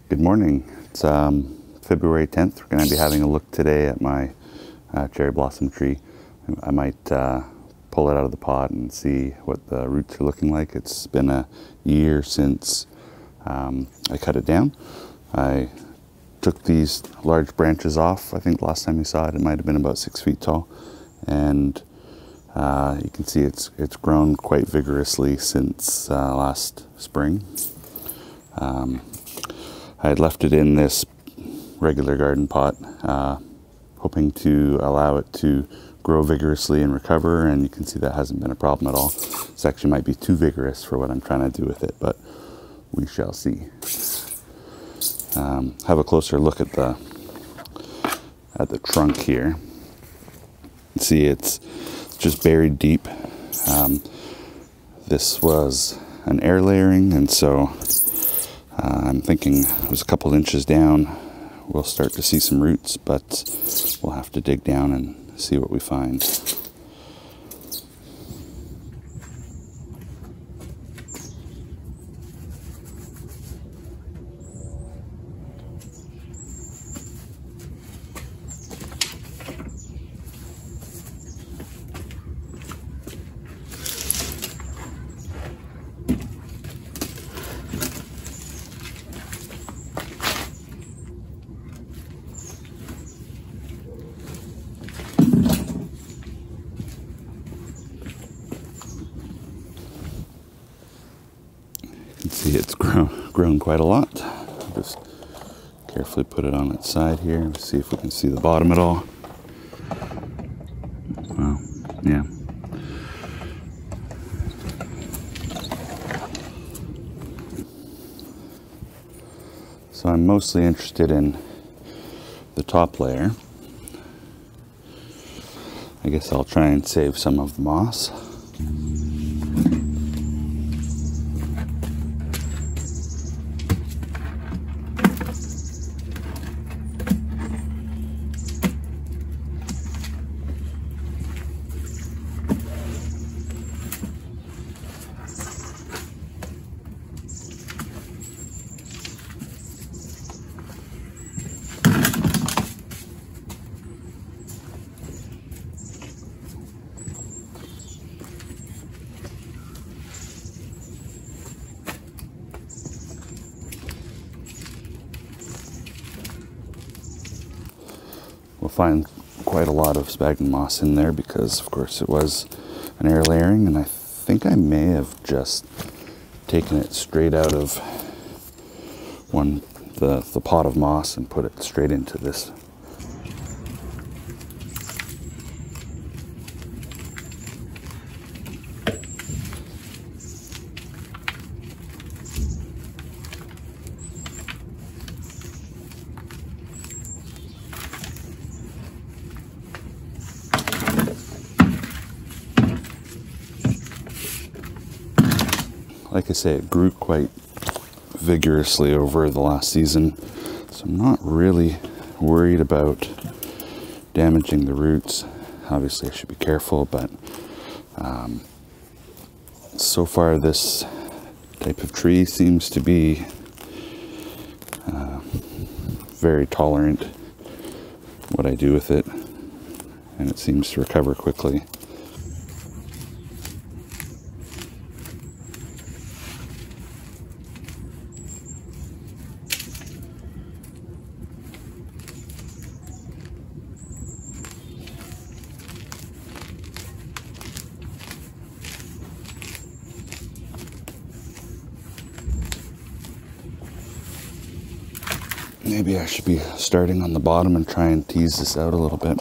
Good morning. It's February 10th. We're going to be having a look today at my cherry blossom tree. I might pull it out of the pot and see what the roots are looking like. It's been a year since I cut it down. I took these large branches off. I think last time you saw it, it might have been about 6 feet tall. And you can see it's grown quite vigorously since last spring. I had left it in this regular garden pot, hoping to allow it to grow vigorously and recover, and you can see that hasn't been a problem at all. This actually might be too vigorous for what I'm trying to do with it, but we shall see. Have a closer look at the trunk here. See, it's just buried deep. This was an air layering, and so I'm thinking it was a couple inches down. We'll start to see some roots, but we'll have to dig down and see what we find. You can see it's grown quite a lot. Just carefully put it on its side here and see if we can see the bottom at all. Well, yeah. So I'm mostly interested in the top layer. I guess I'll try and save some of the moss. We'll find quite a lot of sphagnum moss in there because, of course, it was an air layering, and I think I may have just taken it straight out of the pot of moss and put it straight into this. Like I say, it grew quite vigorously over the last season, so I'm not really worried about damaging the roots. Obviously I should be careful, but so far this type of tree seems to be very tolerant what I do with it, and it seems to recover quickly. Maybe I should be starting on the bottom and try and tease this out a little bit.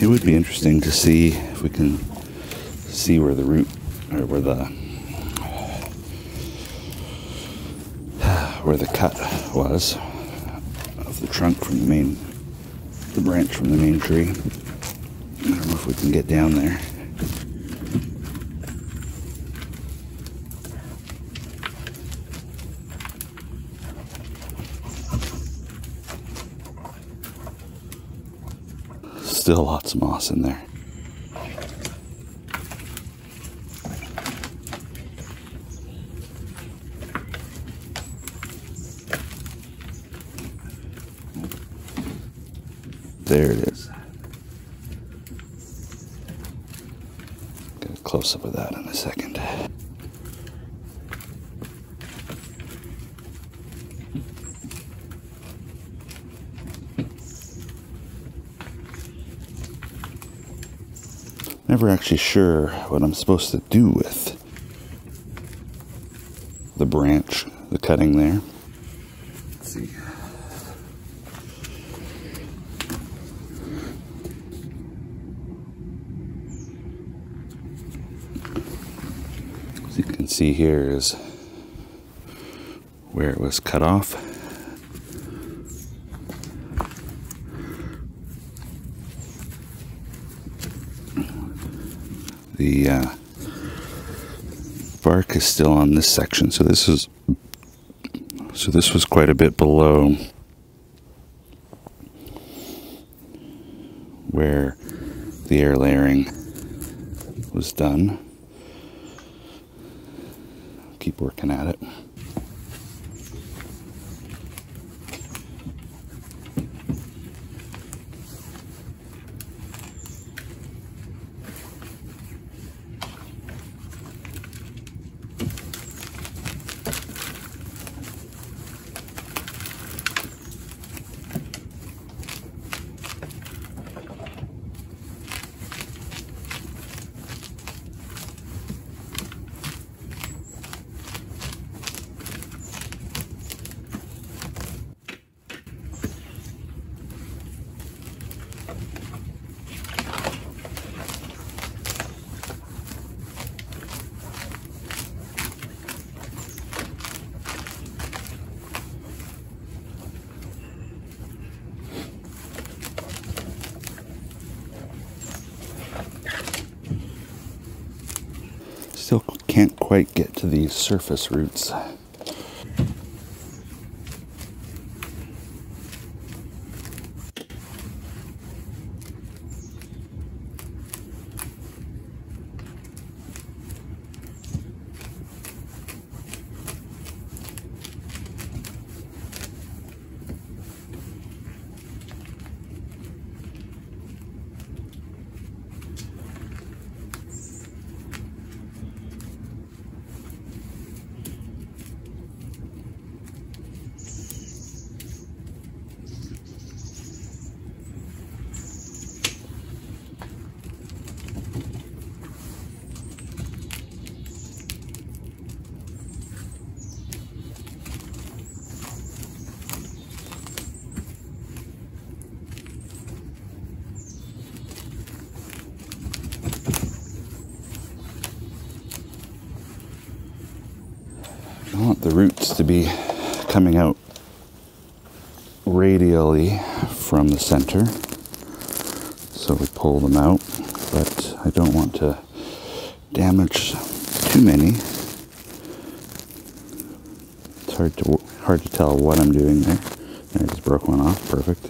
It would be interesting to see if we can see where the root, or where the cut was of the trunk from the branch from the main tree. I don't know if we can get down there. Still lots of moss in there. There it is. Get a close-up of that in a second. Never actually sure what I'm supposed to do with the branch, the cutting there. Let's see. As you can see here is where it was cut off. The bark is still on this section, so this was quite a bit below where the air layering was done. Keep working at it. Still can't quite get to these surface roots. I want the roots to be coming out radially from the center, so we pull them out, but I don't want to damage too many. It's hard to tell what I'm doing there. I just broke one off, perfect.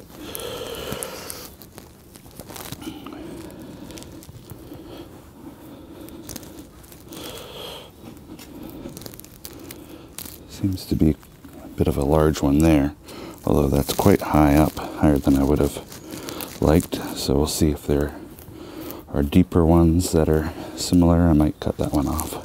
Seems to be a bit of a large one there, although that's quite high up, higher than I would have liked. So we'll see if there are deeper ones that are similar. I might cut that one off.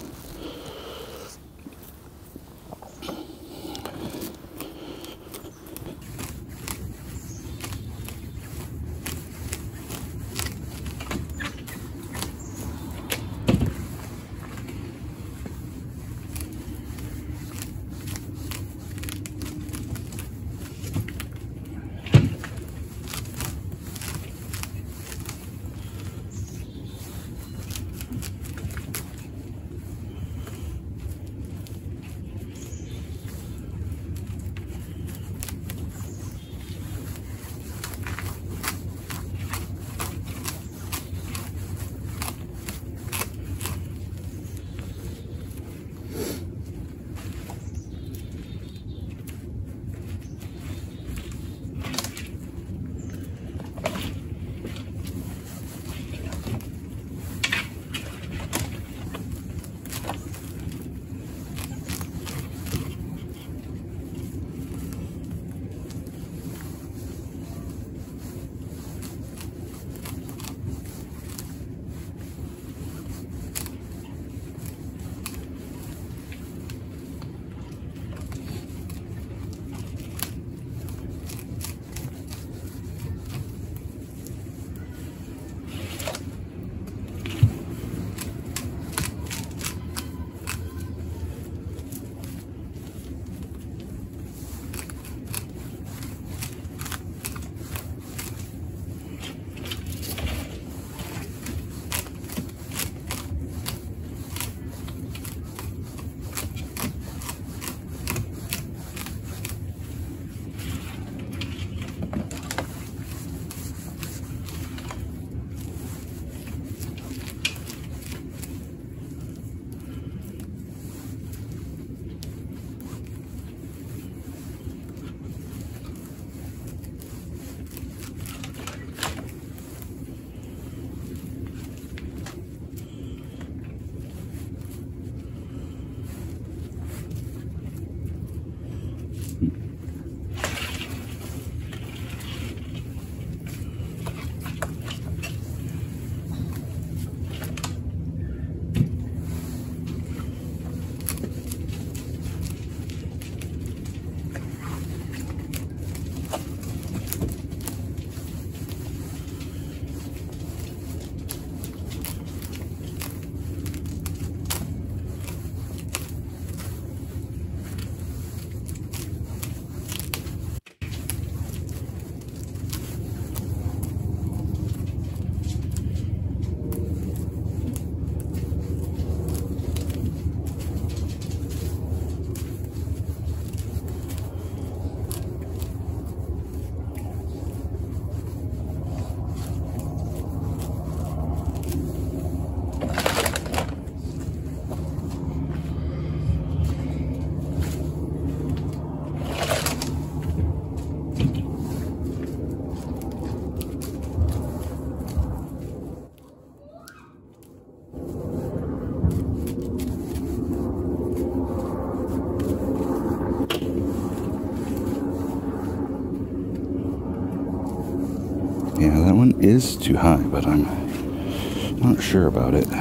is too high, but I'm not sure about it.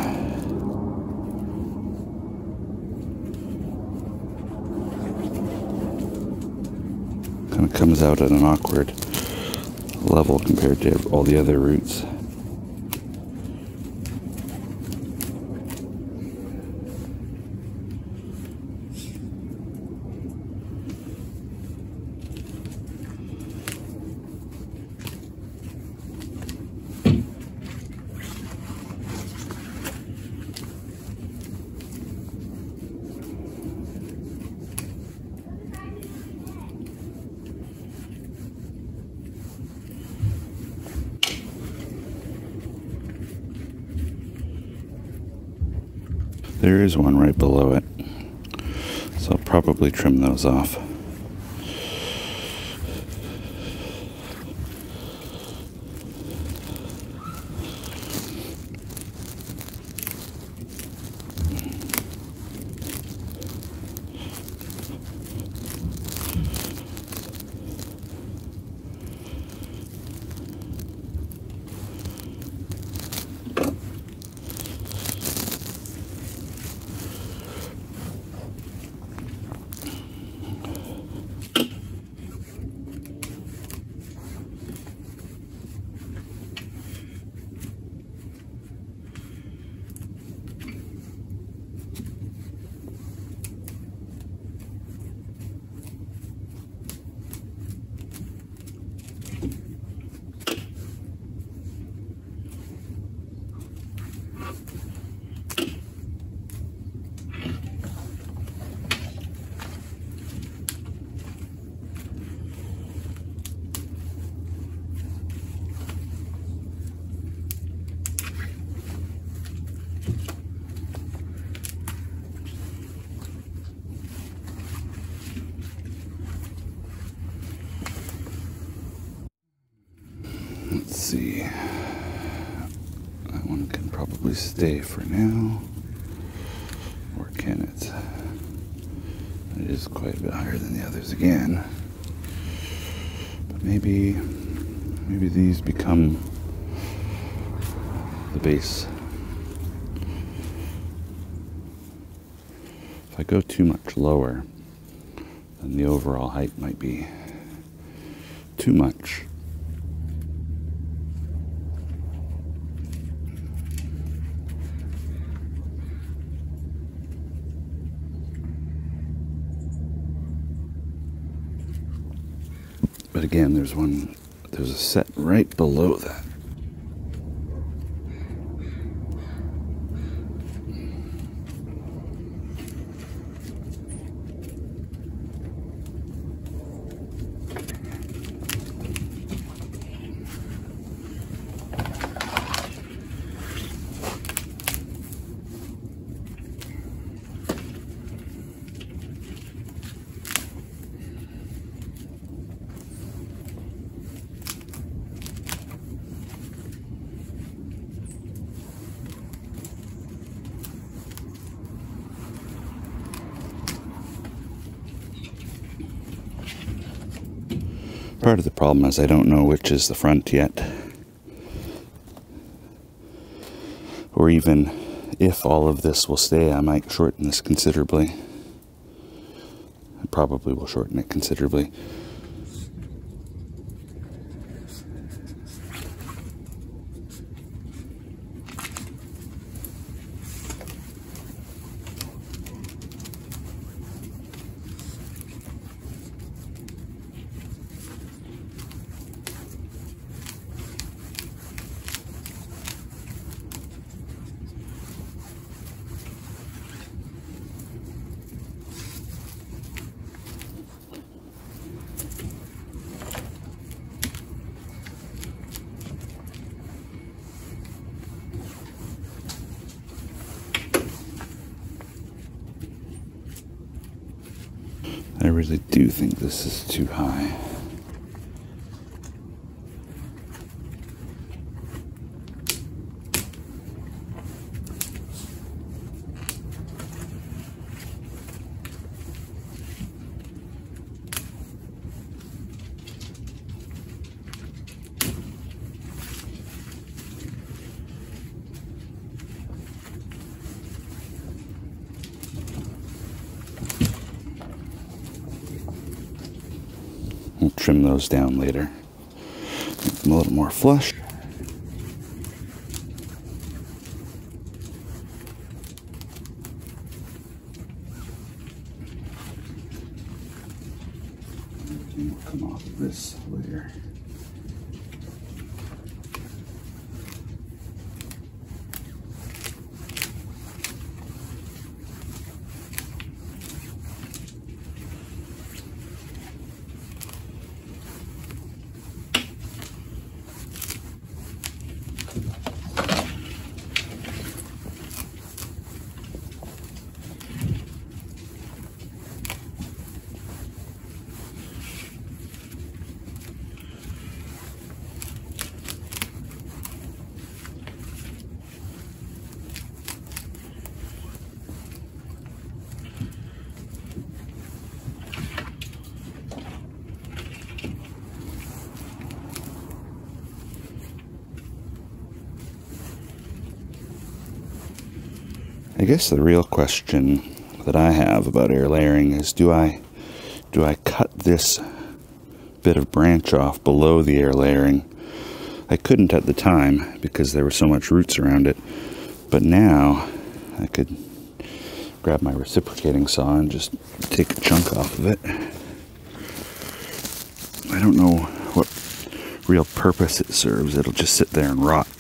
Kind of comes out at an awkward level compared to all the other roots. There is one right below it, so I'll probably trim those off. Let's see. That one can probably stay for now. Or can it? It is quite a bit higher than the others again. But maybe these become the base. If I go too much lower, then the overall height might be too much. But again, there's a set right below that. Part of the problem is I don't know which is the front yet. Or even if all of this will stay, I might shorten this considerably. I probably will shorten it considerably. I really do think this is too high. We'll trim those down later. Make them a little more flush. Everything will come off of this layer. I guess the real question that I have about air layering is, do I cut this bit of branch off below the air layering? I couldn't at the time because there were so much roots around it, but now I could grab my reciprocating saw and just take a chunk off of it. I don't know what real purpose it serves. It'll just sit there and rot.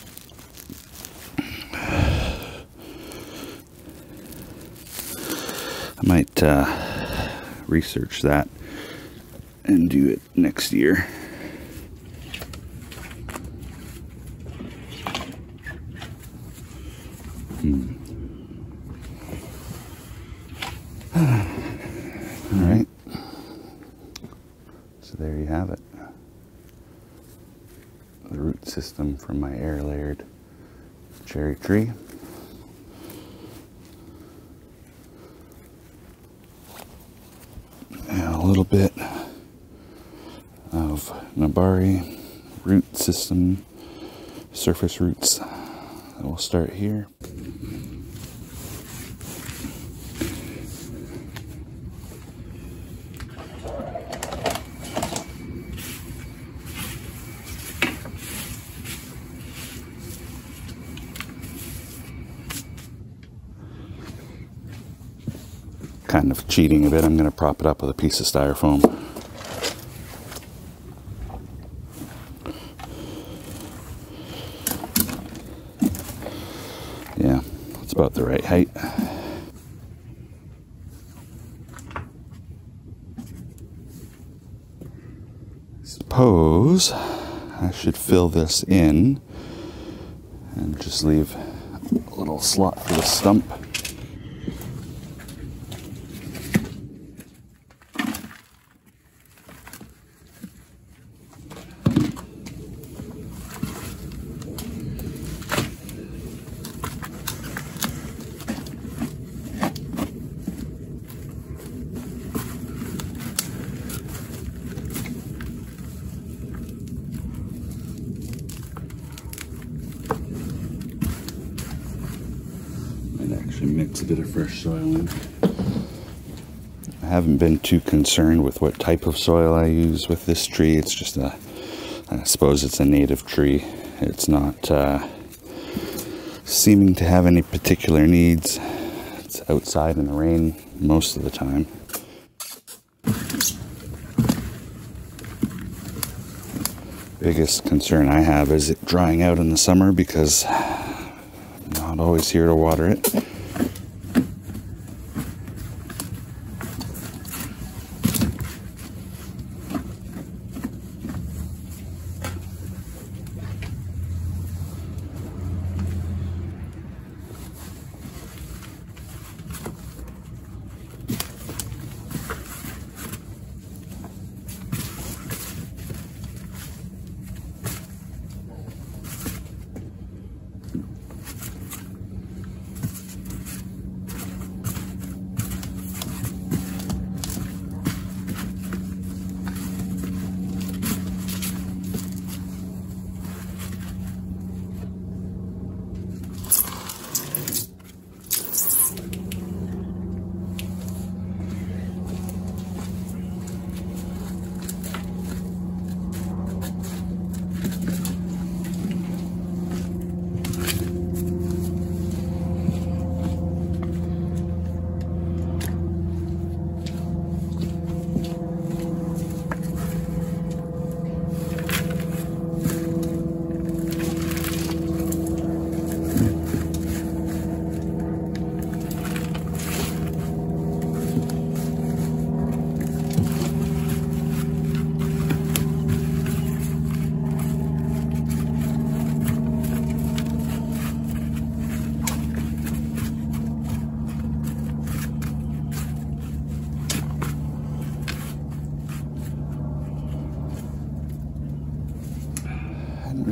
I might research that and do it next year. All right. So there you have it. The root system from my air layered cherry tree. And a little bit of Nabari root system, surface roots. We'll start here. Kind of cheating a bit, I'm going to prop it up with a piece of styrofoam. Yeah, it's about the right height. Suppose I should fill this in and just leave a little slot for the stump. Mix a bit of fresh soil in. I haven't been too concerned with what type of soil I use with this tree. It's just I suppose it's a native tree. It's not seeming to have any particular needs. It's outside in the rain most of the time. Biggest concern I have is it drying out in the summer because I'm not always here to water it.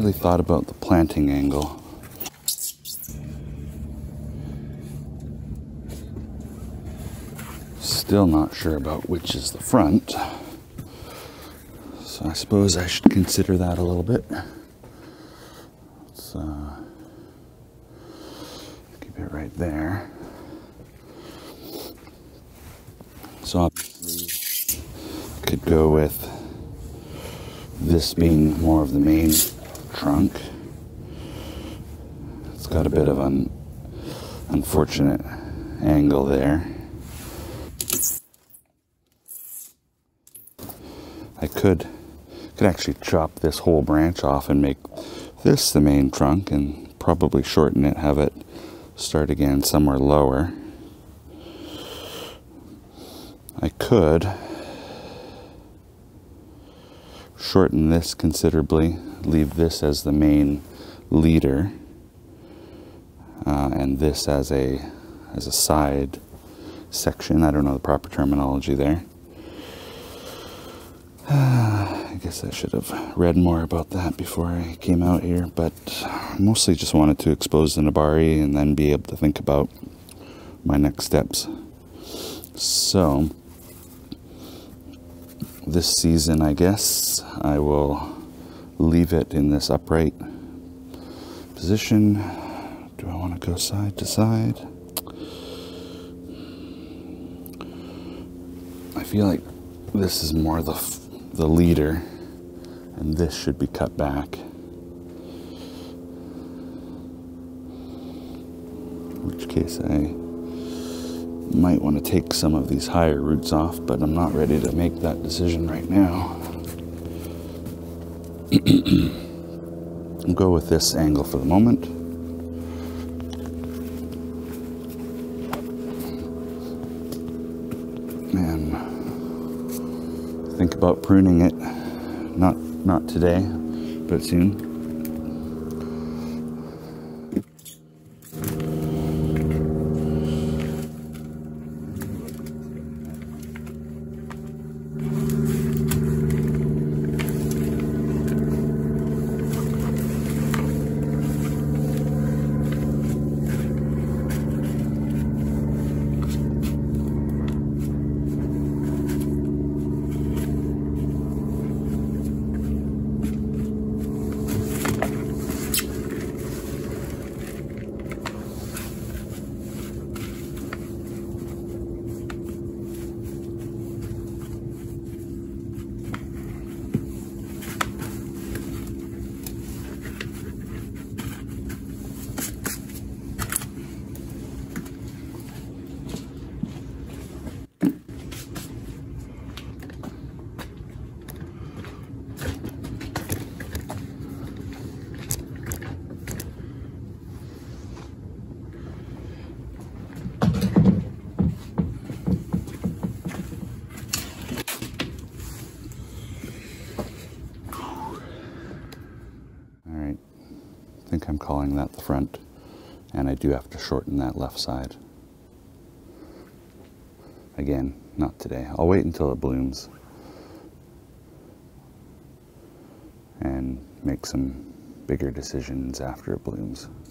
really thought about the planting angle. Still not sure about which is the front. So I suppose I should consider that a little bit. Let's keep it right there. So obviously I could go with this being more of the main trunk. It's got a bit of an unfortunate angle there. I could actually chop this whole branch off and make this the main trunk and probably shorten it, have it start again somewhere lower. I could shorten this considerably, leave this as the main leader, and this as a side section. I don't know the proper terminology there. I guess I should have read more about that before I came out here, but mostly just wanted to expose the Nabari and then be able to think about my next steps. So this season, I guess, I will leave it in this upright position. Do I want to go side to side? I feel like this is more the leader, and this should be cut back. In which case I might want to take some of these higher roots off, but I'm not ready to make that decision right now. I'll go with this angle for the moment. And think about pruning it, not today, but soon. I think I'm calling that the front, and I do have to shorten that left side. Again, not today. I'll wait until it blooms and make some bigger decisions after it blooms.